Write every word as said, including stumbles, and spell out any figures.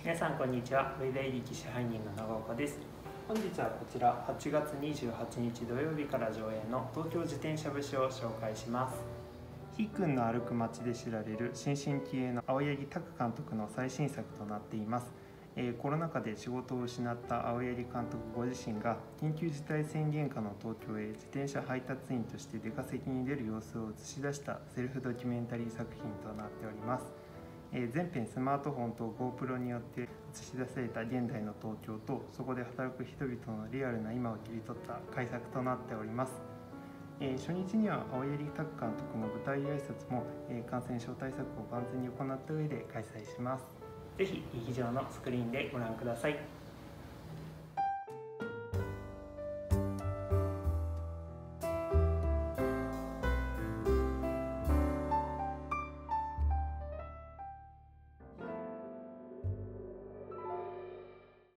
皆さんこんにちは。上田入記支配人の長岡です。本日はこちらはちがつにじゅうはちにち土曜日から上映の東京自転車節を紹介します。ひーくんの歩く街で知られる新進気鋭の青柳拓監督の最新作となっています。えー、コロナ禍で仕事を失った青柳監督ご自身が緊急事態宣言下の東京へ自転車配達員として出稼ぎに出る様子を映し出したセルフドキュメンタリー作品となっております。えー、全編スマートフォンと GoPro によって映し出された現代の東京とそこで働く人々のリアルな今を切り取った改作となっております。えー、初日には青柳拓監督の舞台挨拶も、えー、感染症対策を万全に行った上で開催します。ぜひ劇場のスクリーンでご覧ください。